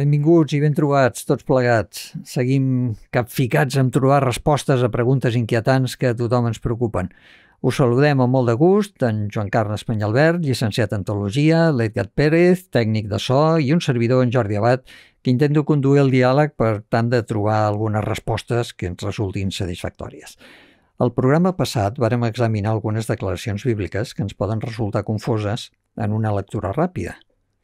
Benvinguts i ben trobats tots plegats. Seguim capficats en trobar respostes a preguntes inquietants que a tothom ens preocupen. Us saludem amb molt de gust, en Joan Carles Penyalbert, llicenciat en Teologia, l'Edgar Pérez, tècnic de so, i un servidor, en Jordi Abad, que intento conduir el diàleg per tant de trobar algunes respostes que ens resultin satisfactòries. Al programa passat vàrem examinar algunes declaracions bíbliques que ens poden resultar confoses en una lectura ràpida.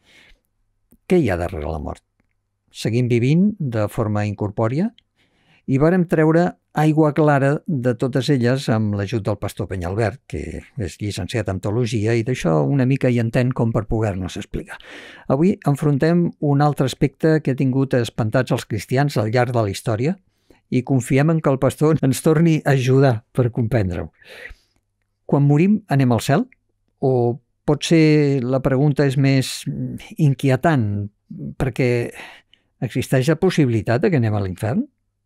Què hi ha darrere la mort? Seguim vivint de forma incorpòria i vàrem treure aigua clara de totes elles amb l'ajut del pastor Penyalbert, que és llicenciat en Teologia i d'això una mica hi entén com per poder-nos explicar. Avui enfrontem un altre aspecte que ha tingut espantats els cristians al llarg de la història i confiem en que el pastor ens torni a ajudar per comprendre-ho. Quan morim anem al cel? O potser la pregunta és més inquietant perquè existeix la possibilitat que anem a l'infern?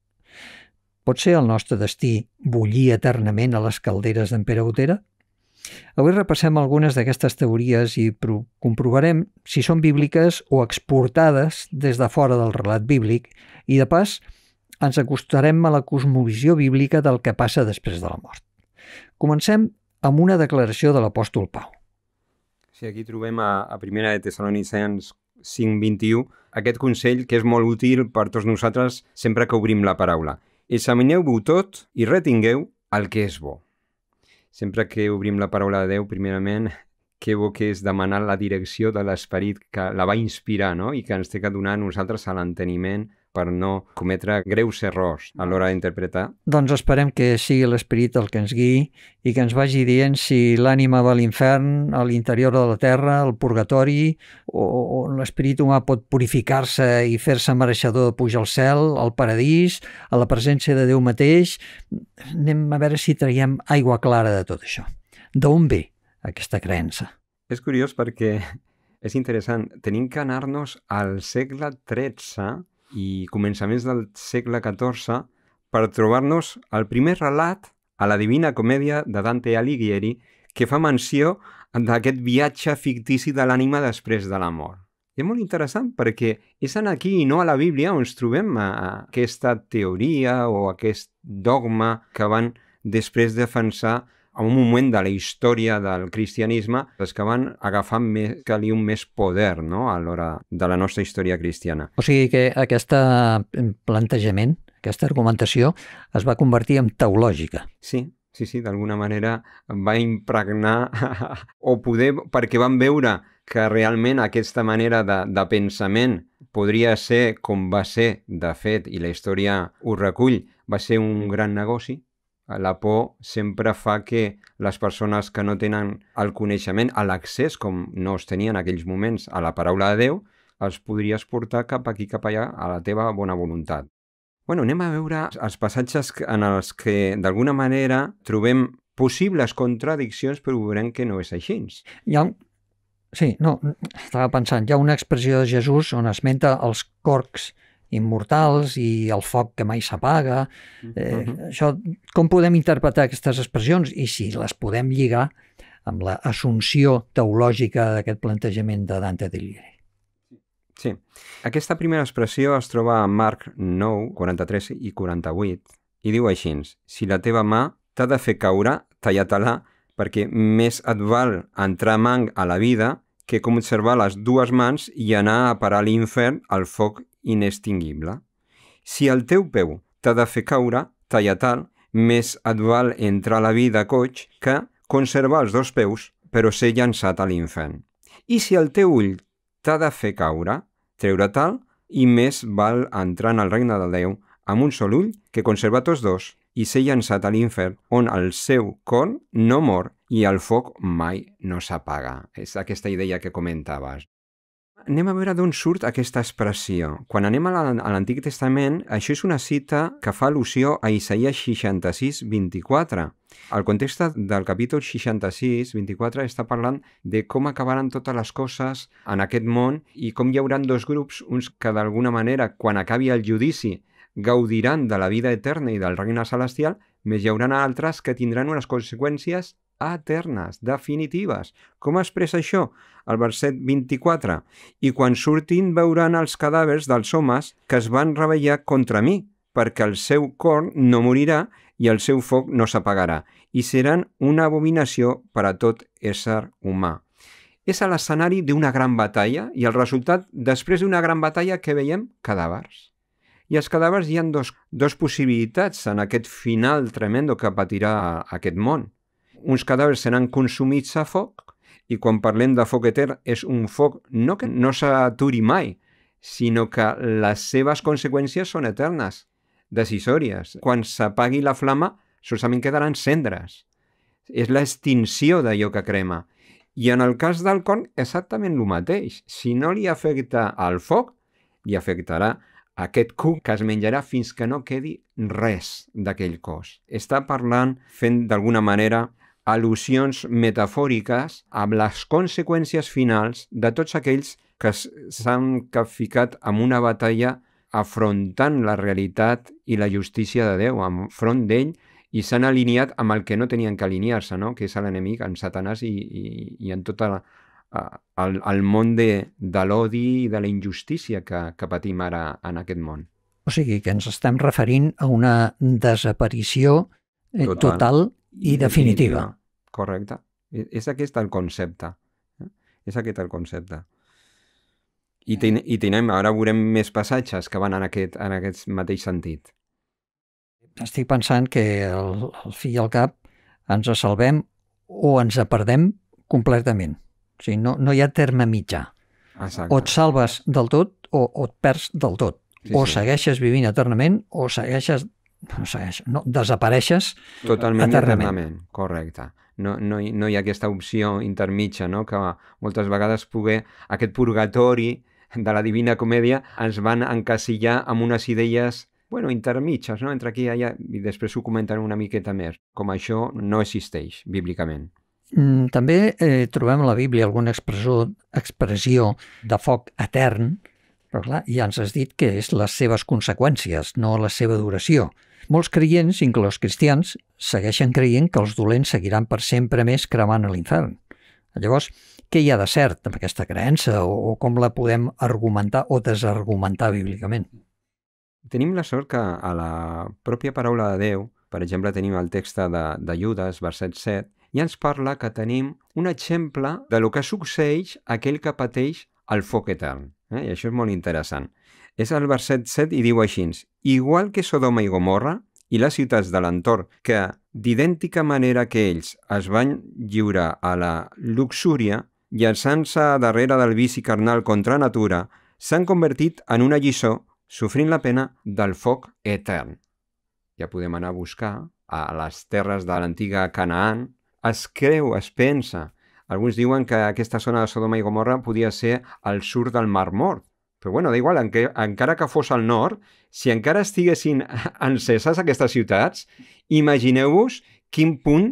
Pot ser el nostre destí bullir eternament a les calderes d'en Pere Botera? Avui repassem algunes d'aquestes teories i comprovarem si són bíbliques o exportades des de fora del relat bíblic i, de pas, ens acostarem a la cosmovisió bíblica del que passa després de la mort. Comencem amb una declaració de l'apòstol Pau. Sí, aquí trobem a 1 de Tessalonicencs 5:21 aquest consell que és molt útil per tots nosaltres sempre que obrim la paraula. Examineu-ho tot i retingueu el que és bo. Sempre que obrim la paraula de Déu, primerament, que bo que és demanar la direcció de l'Esperit que la va inspirar, no? I que ens té que donar a nosaltres a l'enteniment per no cometre greus errors a l'hora d'interpretar. Doncs esperem que sigui l'Esperit el que ens guiï i que ens vagi dient si l'ànima va a l'infern, a l'interior de la terra, al purgatori, o l'esperit humà pot purificar-se i fer-se mereixedor de pujar al cel, al paradís, a la presència de Déu mateix. Anem a veure si traiem aigua clara de tot això. D'on ve aquesta creença? És curiós perquè és interessant. Tenim que anar-nos al segle XIII i començaments del segle XIV per trobar-nos el primer relat a la Divina Comèdia de Dante Alighieri que fa menció d'aquest viatge fictici de l'ànima després de la mort. I és molt interessant perquè és aquí i no a la Bíblia on ens trobem aquesta teoria o aquest dogma que van després defensar en un moment de la història del cristianisme, els que van agafar més poder, no?, a l'hora de la nostra història cristiana. O sigui que aquest plantejament, aquesta argumentació, es va convertir en teològica. Sí, d'alguna manera va impregnar perquè van veure que realment aquesta manera de pensament podria ser com va ser, de fet, i la història ho recull, va ser un gran negoci. La por sempre fa que les persones que no tenen el coneixement, l'accés, com no es tenia en aquells moments, a la paraula de Déu, els podries portar cap aquí, cap allà, a la teva bona voluntat. Anem a veure els passatges en els que, d'alguna manera, trobem possibles contradiccions, però veurem que no és així. Estava pensant, hi ha una expressió de Jesús on esmenta els corcs immortals i el foc que mai s'apaga. Això, com podem interpretar aquestes expressions i si les podem lligar amb l'assumpció teològica d'aquest plantejament de Dante Alighieri? Sí. Aquesta primera expressió es troba a Marc 9, 43 i 48 i diu així: si la teva mà t'ha de fer caure, talla-te-la, perquè més et val entrar manc a la vida que conservar les dues mans i anar a parar a l'infern al foc inextinguible. Si el teu peu t'ha de fer caure, talla-te'l, més et val entrar a la vida coix que conservar els dos peus, però ser llançat a l'infern. I si el teu ull t'ha de fer caure, treure-te'l, i més val entrar en el regne de Déu amb un sol ull que conservar tots dos i ser llançat a l'infern, on el seu cor no mor i el foc mai no s'apaga. És aquesta idea que comentaves. Anem a veure d'on surt aquesta expressió. Quan anem a l'Antic Testament, això és una cita que fa al·lusió a Isaïes 66, 24. El context del capítol 66, 24 està parlant de com acabaran totes les coses en aquest món i com hi haurà dos grups, uns que d'alguna manera, quan acabi el judici, gaudiran de la vida eterna i del regne celestial, més hi haurà altres que tindran unes conseqüències eternes, definitives. Com expressa això? El verset 24. I quan surtin veuran els cadàvers dels homes que es van rebel·lar contra mi, perquè el seu cor no morirà i el seu foc no s'apagarà, i seran una abominació per a tot ésser humà. És a l'escenari d'una gran batalla i el resultat, després d'una gran batalla, que veiem? Cadàvers. I els cadàvers hi ha dos possibilitats en aquest final tremendo que patirà aquest món. Uns cadàvers seran consumits a foc, i quan parlem de foc etern és un foc no que no s'aturi mai, sinó que les seves conseqüències són eternes, decisòries. Quan s'apagui la flama, solament quedaran cendres. És l'extinció d'allò que crema. I en el cas del corn, exactament el mateix. Si no li afecta al foc, li afectarà aquest cuc que es menjarà fins que no quedi res d'aquell cos. Està parlant, fent d'alguna manera, al·lusions metafòriques amb les conseqüències finals de tots aquells que s'han capficat en una batalla afrontant la realitat i la justícia de Déu, enfront d'ell, i s'han alineat amb el que no tenien que alinear-se, no? Que és l'enemic, en Satanàs i en tot el món de l'odi i de la injustícia que patim ara en aquest món. O sigui que ens estem referint a una desaparició total i definitiva. Correcte. És aquest el concepte. És aquest el concepte. I tenim, ara veurem més passatges que van en aquest mateix sentit. Estic pensant que al fi i al cap ens salvem o ens perdem completament. O sigui, no hi ha terme mitjà. Exacte. O et salves del tot o et perds del tot. Sí, o segueixes vivint eternament o desapareixes totalment eternament. Correcte. No hi ha aquesta opció intermitja, no? Que moltes vegades aquest purgatori de la Divina Comèdia ens van encasillar amb unes idees intermitges, no? Entre aquí i allà, i després ho comenten una miqueta més. Com això no existeix bíblicament. També trobem a la Bíblia alguna expressió de foc etern, però clar, ja ens has dit que és les seves conseqüències, no la seva duració. Molts creients, inclòs cristians, segueixen creient que els dolents seguiran per sempre més cremant a l'infern. Llavors, què hi ha de cert amb aquesta creença o com la podem argumentar o desargumentar bíblicament? Tenim la sort que a la pròpia paraula de Déu, per exemple, tenim el text de Judes, verset 7, i ens parla que tenim un exemple de lo que succeeix a aquell que pateix el foc etern. I això és molt interessant. És el verset 7 i diu així: igual que Sodoma i Gomorra i les ciutats de l'entorn, que d'idèntica manera que ells es van lliurar a la luxúria, llançant-se darrere del vici carnal contra natura, s'han convertit en una lliçó, sofrint la pena del foc etern. Ja podem anar a buscar a les terres de l'antiga Canaan. Es creu, es pensa. Alguns diuen que aquesta zona de Sodoma i Gomorra podia ser al sud del Mar Mort. Però bueno, da igual, encara que fos al nord, si encara estiguessin enceses aquestes ciutats, imagineu-vos quin punt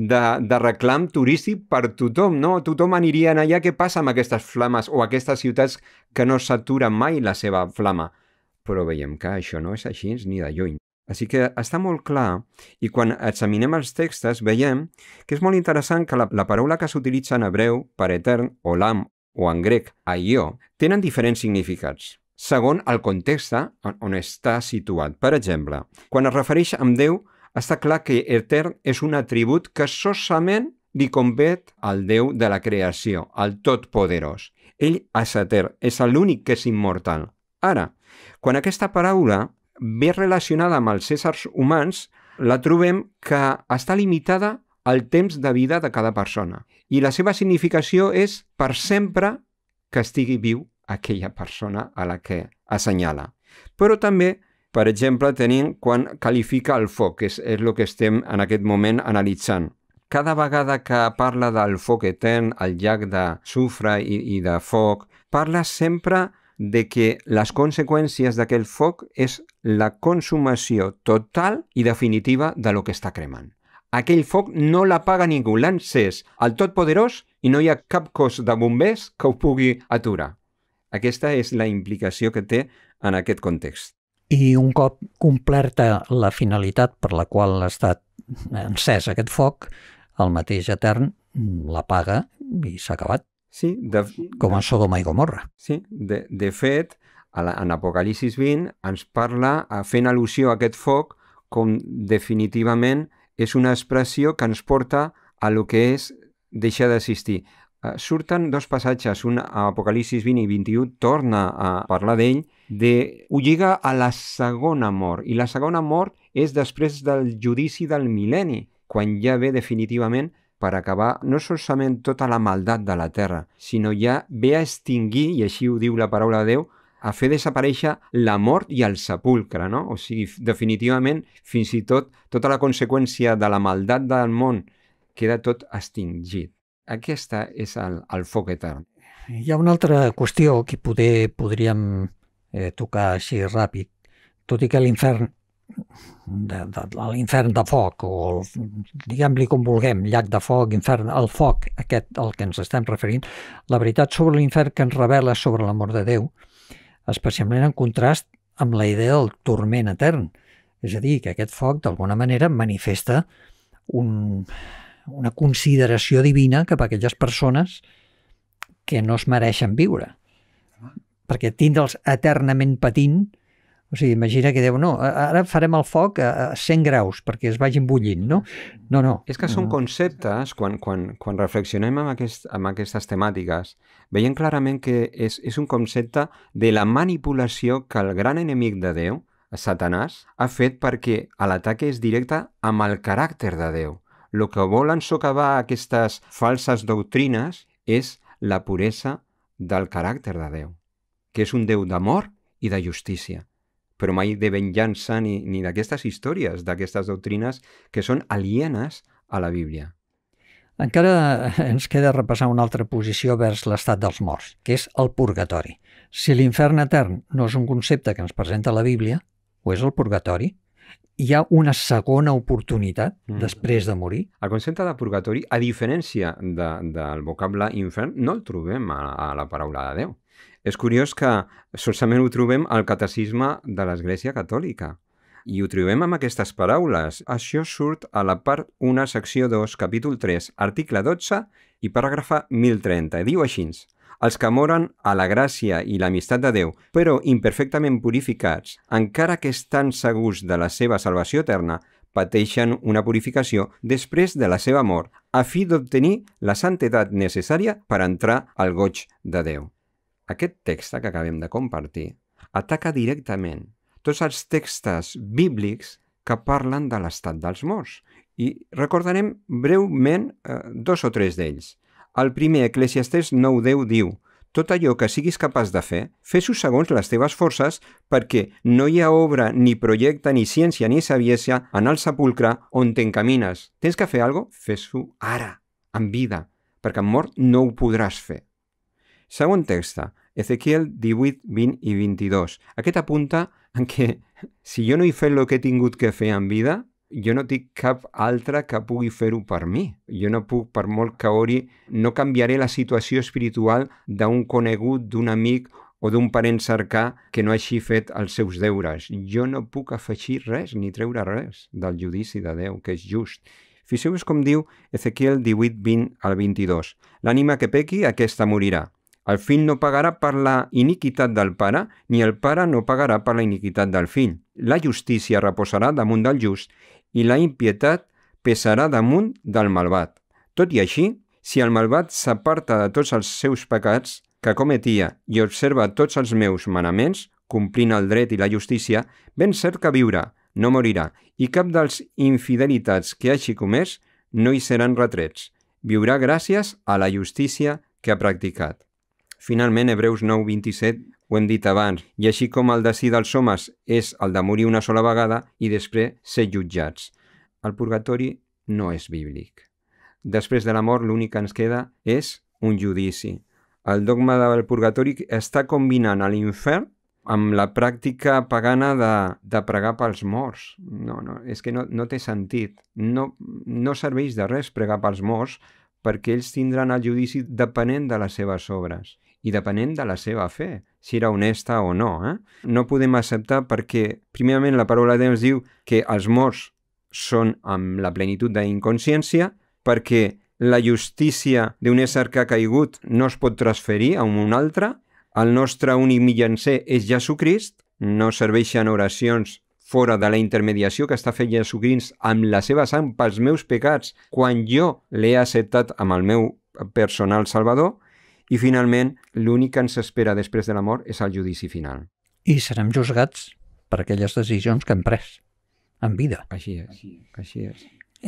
de reclam turístic per tothom, no? Tothom aniria allà. Què passa amb aquestes flames o aquestes ciutats que no s'atura mai la seva flama? Però veiem que això no és així ni de lluny. Així que està molt clar, i quan examinem els textos veiem que és molt interessant que la paraula que s'utilitza en hebreu per etern, olam, o en grec, aió, tenen diferents significats, segons el context on està situat. Per exemple, quan es refereix amb Déu, està clar que etern és un atribut que solament li convet al Déu de la creació, al Totpoderós. Ell és etern, és l'únic que és immortal. Ara, quan aquesta paraula ve relacionada amb els éssers humans, la trobem que està limitada al temps de vida de cada persona. I la seva significació és per sempre que estigui viu aquella persona a la que assenyala. Però també, per exemple, tenim quan qualifica el foc, que és el que estem en aquest moment analitzant. Cada vegada que parla del foc etern, el llac de sufre i de foc, parla sempre de que les conseqüències d'aquell foc és la consumació total i definitiva de lo que està cremant. Aquell foc no l'apaga ningú, l'ha encès el Totpoderós i no hi ha cap cos de bombers que ho pugui aturar. Aquesta és la implicació que té en aquest context. I un cop complerta la finalitat per la qual ha estat encès aquest foc, el mateix Etern la paga i s'ha acabat, Sí, com en Sodoma i Gomorra. sí, de fet, en Apocalisis 20 ens parla, fent al·lusió a aquest foc, com definitivament és una expressió que ens porta a lo que és deixar d'existir. Surten dos passatges, un a Apocalisis 20 i 21, torna a parlar d'ell, ho lliga a la segona mort, i la segona mort és després del judici del mil·lenni, quan ja ve definitivament per acabar no solament tota la maldat de la terra, sinó ja ve a extingir, i així ho diu la paraula de Déu, a fer desaparèixer la mort i el sepulcre, no? O sigui, definitivament, fins i tot, tota la conseqüència de la maldat del món queda tot extingit. Aquesta és el foc etern. Hi ha una altra qüestió que podríem tocar així ràpid, tot i que l'infern de foc, o diguem-li com vulguem, llac de foc, infern, el foc aquest al que ens estem referint, la veritat sobre l'infern que ens revela sobre l'amor de Déu, especialment en contrast amb la idea del turment etern. És a dir, que aquest foc d'alguna manera manifesta una consideració divina cap a aquelles persones que no es mereixen viure. Perquè tindre'ls eternament patint, o sigui, imagina que diu, no, ara farem el foc a 100 graus perquè es vagin bullint, no? No. És que són conceptes, quan reflexionem amb aquestes temàtiques, veiem clarament que és un concepte de la manipulació que el gran enemic de Déu, Satanàs, ha fet perquè l'atac és directe amb el caràcter de Déu. El que volen socavar aquestes falses doctrines és la puresa del caràcter de Déu, que és un Déu d'amor i de justícia, però mai de venjança ni d'aquestes històries, d'aquestes doctrines que són alienes a la Bíblia. Encara ens queda repassar una altra posició vers l'estat dels morts, que és el purgatori. Si l'infern etern no és un concepte que ens presenta la Bíblia, o és el purgatori, hi ha una segona oportunitat després de morir? El concepte de purgatori, a diferència del vocable infern, no el trobem a la paraula de Déu. És curiós que solament ho trobem al catecisme de l'Església Catòlica. I ho trobem amb aquestes paraules. Això surt a la part 1, secció 2, capítol 3, article 12 i paràgrafa 1030. Diu així: els que moren a la gràcia i l'amistat de Déu, però imperfectament purificats, encara que estan segurs de la seva salvació eterna, pateixen una purificació després de la seva mort, a fi d'obtenir la santedat necessària per entrar al goig de Déu. Aquest text que acabem de compartir ataca directament tots els textos bíblics que parlen de l'estat dels morts. I recordarem breument 2 o 3 d'ells. El primer, Eclesiastés 9:10, diu: tot allò que siguis capaç de fer, fes-ho segons les teves forces, perquè no hi ha obra, ni projecte, ni ciència, ni saviesa en el sepulcre on t'encamines. Tens que fer alguna cosa? Fes-ho ara, en vida, perquè en mort no ho podràs fer. Segon text, Ezequiel 18, 20 i 22. Aquest apunta en què si jo no he fet el que he tingut que fer en vida, jo no tinc cap altre que pugui fer-ho per mi. Jo no puc, per molt que ori, no canviaré la situació espiritual d'un conegut, d'un amic o d'un parent cercà que no hagi fet els seus deures. Jo no puc afegir res ni treure res del judici de Déu, que és just. Fixeu-vos com diu Ezequiel 18, 20 al 22. L'ànima que pequi, aquesta morirà. El fill no pagarà per la iniquitat del pare, ni el pare no pagarà per la iniquitat del fill. La justícia reposarà damunt del just i la impietat pesarà damunt del malvat. Tot i així, si el malvat s'aparta de tots els seus pecats que cometia i observa tots els meus manaments, complint el dret i la justícia, ben cert que viurà, no morirà, i cap dels infidelitats que hagi comès no hi seran retrets. Viurà gràcies a la justícia que ha practicat. Finalment, Hebreus 9:27, ho hem dit abans, i així com el destí dels homes és el de morir una sola vegada i després ser jutjats. El purgatori no és bíblic. Després de la mort, l'únic que ens queda és un judici. El dogma del purgatori està combinant l'infern amb la pràctica pagana de pregar pels morts. No, és que no té sentit. No serveix de res pregar pels morts perquè ells tindran el judici depenent de les seves obres i depenent de la seva fe, si era honesta o no. No podem acceptar perquè, primerament, la paraula de Déu ens diu que els morts són amb la plenitud d'inconsciència perquè la justícia d'un ésser que ha caigut no es pot transferir a un altre, el nostre únic mitjancer és Jesucrist, no serveixen oracions fora de la intermediació que està fent Jesucrist amb la seva sang pels meus pecats quan jo l'he acceptat amb el meu personal salvador, i finalment l'únic que ens espera després de la mort és el judici final. I serem juzgats per aquelles decisions que hem pres en vida. Així és, així és.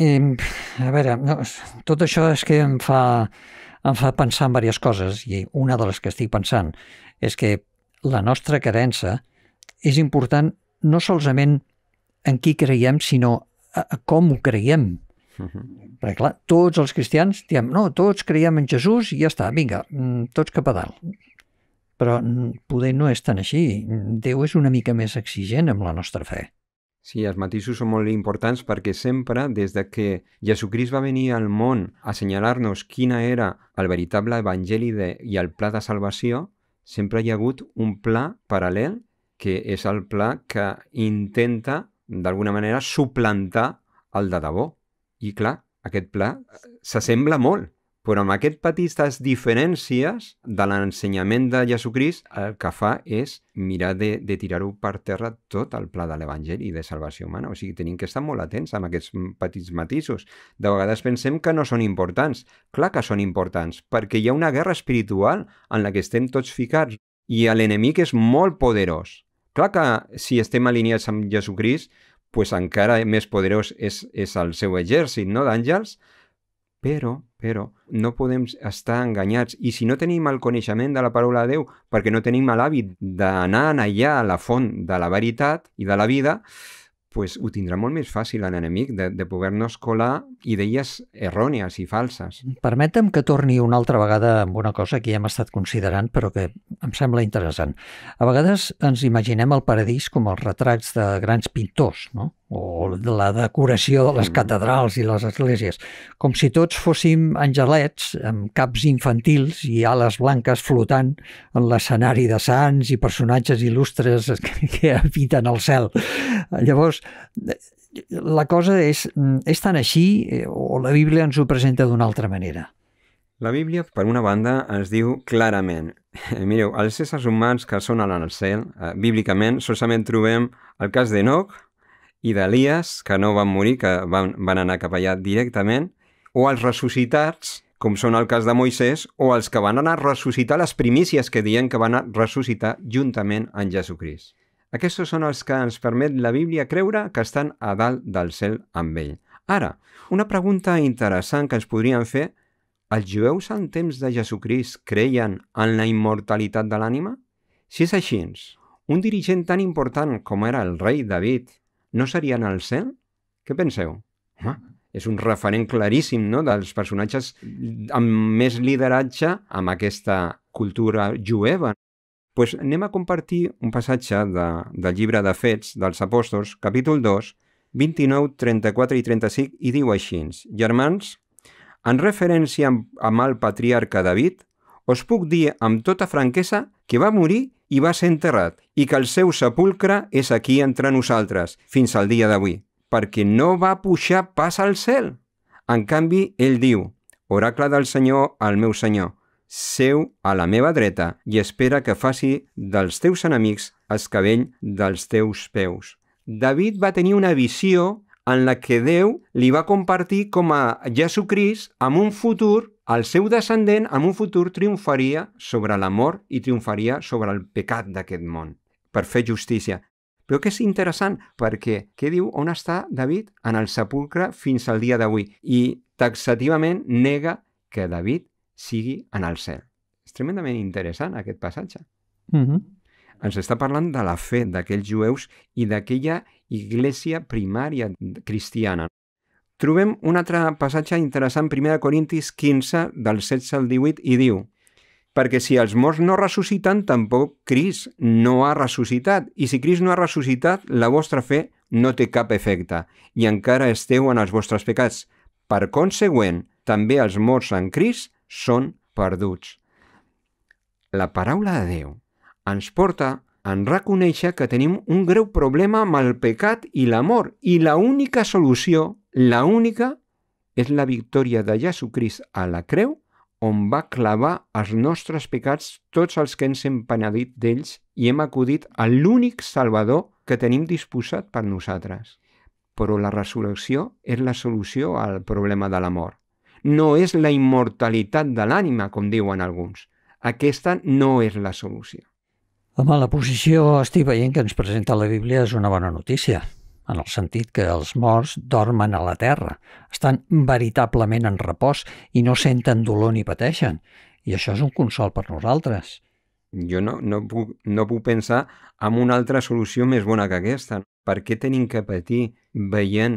A veure, no, tot això és que em fa pensar en diverses coses, i una de les que estic pensant és que la nostra creença és important no solament en qui creiem, sinó a com ho creiem. Perquè, clar, tots els cristians diem, no, tots creiem en Jesús i ja està, vinga, tots cap a dalt. Però poder no és tan així. Déu és una mica més exigent amb la nostra fe. Sí, els matisos són molt importants perquè sempre, des de que Jesucrist va venir al món a assenyalar-nos quina era el veritable evangeli i el pla de salvació, sempre hi ha hagut un pla paral·lel que és el pla que intenta, d'alguna manera, suplantar el de debò. I clar, aquest pla s'assembla molt, però amb aquestes petites diferències de l'ensenyament de Jesucrist, el que fa és mirar de tirar-ho per terra tot el pla de l'Evangeli de salvació humana. O sigui, tenim que estar molt atents amb aquests petits matisos. De vegades pensem que no són importants. Clar que són importants, perquè hi ha una guerra espiritual en la que estem tots ficats i l'enemic és molt poderós. Clar que si estem alineats amb Jesucrist, pues encara més poderós és el seu exèrcit, no, d'àngels, però no podem estar enganyats. I si no tenim el coneixement de la paraula de Déu, perquè no tenim l'hàbit d'anar allà a la font de la veritat i de la vida, pues ho tindrà molt més fàcil l'enemic de poder-nos colar idees errònies i falses. Permetem que torni una altra vegada amb una cosa que ja hem estat considerant, però que em sembla interessant. A vegades ens imaginem el paradís com els retrats de grans pintors, no? O de la decoració de les catedrals i les esglésies, com si tots fóssim angelets amb caps infantils i ales blanques flotant en l'escenari de sants i personatges il·lustres que habiten el cel. Llavors, la cosa és tan així o la Bíblia ens ho presenta d'una altra manera? La Bíblia, per una banda, ens diu clarament, mireu, els éssers humans que són al cel, bíblicament, solament trobem el cas d'Enoc i d'Elies, que no van morir, que van anar cap allà directament, o els ressuscitats, com són el cas de Moisès, o els que van anar a ressuscitar les primícies que diuen que van ressuscitar juntament amb Jesucrist. Aquests són els que ens permet la Bíblia creure que estan a dalt del cel amb ell. Ara, una pregunta interessant que ens podríem fer, els jueus en temps de Jesucrist creien en la immortalitat de l'ànima? Si és així, un dirigent tan important com era el rei David no seria en el cel? Què penseu? Home, és un referent claríssim, no?, dels personatges amb més lideratge amb aquesta cultura jueva. Pues anem a compartir un passatge del llibre de Fets dels Apòstols, capítol 2, 29, 34 i 35, i diu així: Germans, en referència amb el patriarca David, us puc dir amb tota franquesa que va morir i va ser enterrat, i que el seu sepulcre és aquí entre nosaltres, fins al dia d'avui, perquè no va pujar pas al cel. En canvi, ell diu, oracle del Senyor al meu Senyor, seu a la meva dreta i espera que faci dels teus enemics escabell dels teus peus. David va tenir una visió en la que Déu li va compartir com a Jesucrist en un futur, el seu descendent en un futur triomfaria sobre la mort i triomfaria sobre el pecat d'aquest món, per fer justícia. Però que és interessant, perquè què diu? On està David? En el sepulcre fins al dia d'avui. I taxativament nega que David sigui en el cel. És tremendament interessant aquest passatge. Ens està parlant de la fe d'aquells jueus i d'aquella iglesia primària cristiana. Trobem un altre passatge interessant, 1 Corintis 15, del 16 al 18, i diu: perquè si els morts no ressusciten, tampoc Crist no ha ressuscitat. I si Crist no ha ressuscitat, la vostra fe no té cap efecte, i encara esteu en els vostres pecats. Per consegüent, també els morts en Crist són perduts. La paraula de Déu ens porta a reconèixer que tenim un greu problema amb el pecat i la mort, i l'única solució, l'única, és la victòria de Jesucrist a la creu, on va clavar els nostres pecats, tots els que ens hem penedit d'ells, i hem acudit a l'únic Salvador que tenim disposat per nosaltres. Però la resurrecció és la solució al problema de la mort. No és la immortalitat de l'ànima, com diuen alguns. Aquesta no és la solució. Home, la posició, estic veient que ens presenta la Bíblia, és una bona notícia, en el sentit que els morts dormen a la terra, estan veritablement en repòs i no senten dolor ni pateixen. I això és un consol per nosaltres. Jo no puc pensar en una altra solució més bona que aquesta. Per què tenim que patir veient...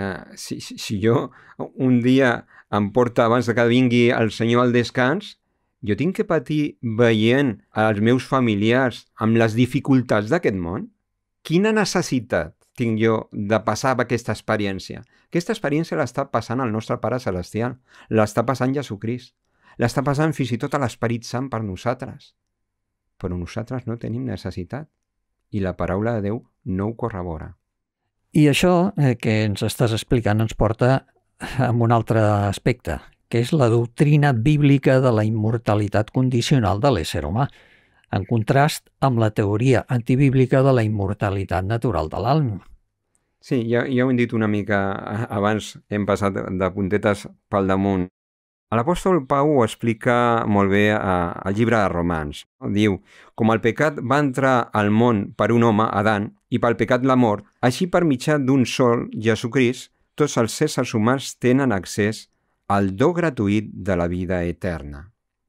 Si jo un dia em porta abans que vingui el Senyor al descans, jo tinc que patir veient els meus familiars amb les dificultats d'aquest món? Quina necessitat tinc jo de passar aquesta experiència? Aquesta experiència l'està passant el nostre Pare Celestial, l'està passant Jesucrist, l'està passant fins i tot a l'Esperit Sant per nosaltres. Però nosaltres no tenim necessitat i la paraula de Déu no ho corrobora. I això que ens estàs explicant ens porta a un altre aspecte, que és la doctrina bíblica de la immortalitat condicional de l'ésser humà, en contrast amb la teoria antibíblica de la immortalitat natural de l'alma. Sí, ja ho hem dit una mica abans, hem passat de puntetes pel damunt. L'apòstol Pau ho explica molt bé al llibre de Romans. Diu, com el pecat va entrar al món per un home, Adán, i pel pecat la mort, així per mitjà d'un sol, Jesucrist, tots els éssers humans tenen accés al do gratuït de la vida eterna.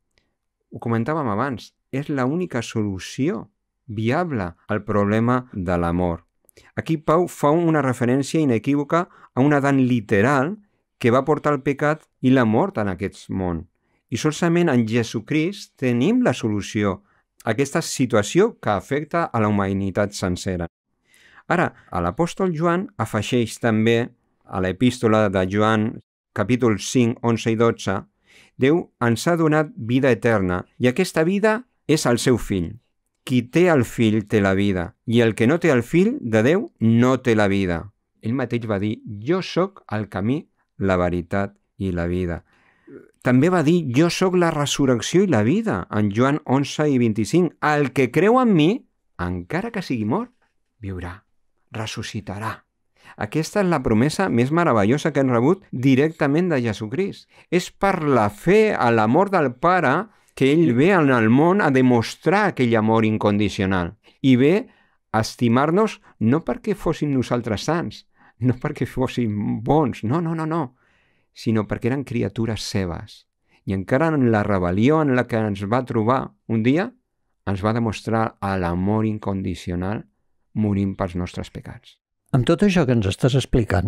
Ho comentàvem abans, és l'única solució viable al problema de la mort. Aquí Pau fa una referència inequívoca a un Adán literal que va portar el pecat i la mort en aquest món. I solament en Jesucrist tenim la solució a aquesta situació que afecta a la humanitat sencera. Ara, l'apòstol Joan afegeix també a l'epístola de Joan, capítol 5, 11 i 12, Déu ens ha donat vida eterna i aquesta vida és el seu fill. Qui té el fill té la vida i el que no té el fill de Déu no té la vida. Ell mateix va dir, jo sóc el camí, la veritat i la vida. També va dir, jo sóc la resurrecció i la vida, en Joan 11 i 25. El que creu en mi, encara que sigui mort, viurà, ressuscitarà. Aquesta és la promesa més meravellosa que hem rebut directament de Jesucrist. És per la fe a l'amor del Pare que ell ve en el món a demostrar aquell amor incondicional. I ve a estimar-nos no perquè fóssim nosaltres sants, no perquè fóssim bons, no, sinó perquè eren criatures seves. I encara en la rebel·lió en la que ens va trobar un dia, ens va demostrar l'amor incondicional morint pels nostres pecats. Amb tot això que ens estàs explicant,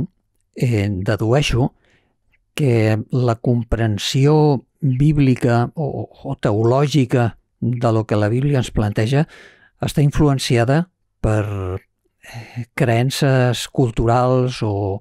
dedueixo que la comprensió bíblica o teològica de lo que la Bíblia ens planteja està influenciada per creences culturals o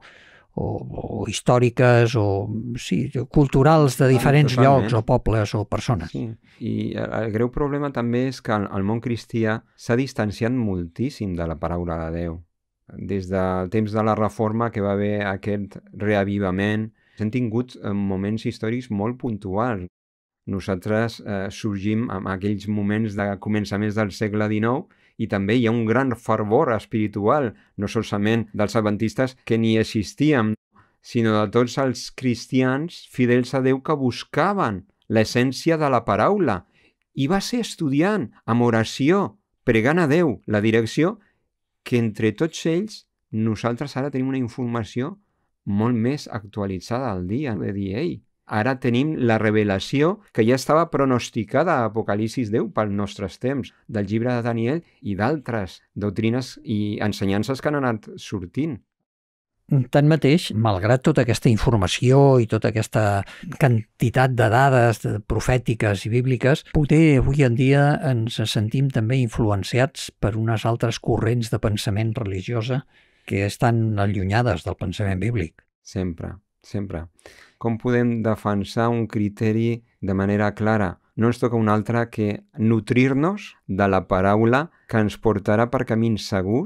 històriques culturals de diferents llocs o pobles o persones. Sí, i el greu problema també és que el món cristià s'ha distanciat moltíssim de la paraula de Déu. Des del temps de la Reforma, que va haver aquest reavivament, hem tingut moments històrics molt puntuals. Nosaltres sorgim en aquells moments de començaments del segle XIX i també hi ha un gran fervor espiritual, no solament dels adventistes que ni existíem, sinó de tots els cristians fidels a Déu que buscaven l'essència de la paraula. I va ser estudiant, amb oració, pregant a Déu la direcció, que entre tots ells nosaltres ara tenim una informació molt més actualitzada al dia, de dir, ei, ara tenim la revelació que ja estava pronosticada a Apocalipsis 10 pels nostres temps, del llibre de Daniel i d'altres doctrines i ensenyances que han anat sortint. Tanmateix, malgrat tota aquesta informació i tota aquesta quantitat de dades profètiques i bíbliques, potser avui en dia ens sentim també influenciats per unes altres corrents de pensament religiosa que estan allunyades del pensament bíblic. Sempre. Com podem defensar un criteri de manera clara? No ens toca un altre que nutrir-nos de la paraula que ens portarà per camins segurs,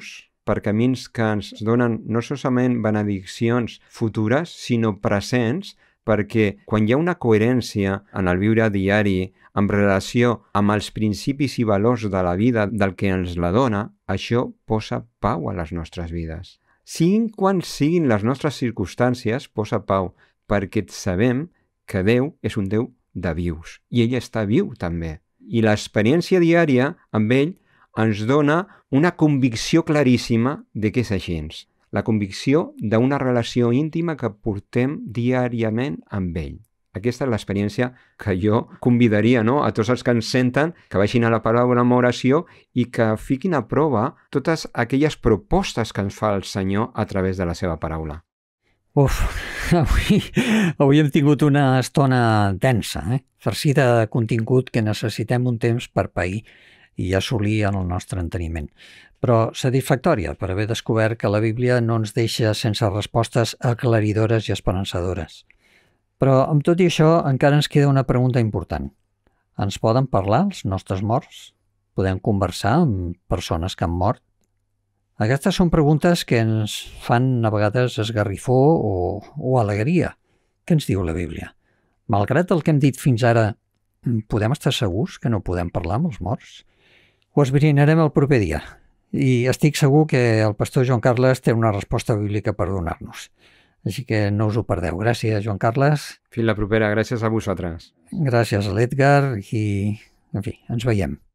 per camins que ens donen no solament benediccions futures, sinó presents, perquè quan hi ha una coherència en el viure diari en relació amb els principis i valors de la vida del que ens la dona, això posa pau a les nostres vides. Siguin quan siguin les nostres circumstàncies, posa pau, perquè sabem que Déu és un Déu de vius, i ell està viu també. I l'experiència diària amb ell ens dona una convicció claríssima de que és així. La convicció d'una relació íntima que portem diàriament amb ell. Aquesta és l'experiència que jo convidaria, no?, a tots els que ens senten que vagin a la paraula amb oració i que fiquin a prova totes aquelles propostes que ens fa el Senyor a través de la seva paraula. Uf, avui hem tingut una estona densa, farcida de contingut que necessitem un temps per pair i assolir en el nostre enteniment. Però satisfactòria per haver descobert que la Bíblia no ens deixa sense respostes aclaridores i esperançadores. Però amb tot i això encara ens queda una pregunta important. Ens poden parlar els nostres morts? Podem conversar amb persones que han mort? Aquestes són preguntes que ens fan a vegades esgarrifó o alegria. Què ens diu la Bíblia? Malgrat el que hem dit fins ara, podem estar segurs que no podem parlar amb els morts? Ho esbrinarem el proper dia i estic segur que el pastor Joan Carles té una resposta bíblica per donar-nos. Així que no us ho perdeu. Gràcies, Joan Carles. Fins la propera. Gràcies a vosaltres. Gràcies a l'Edgar i, en fi, ens veiem.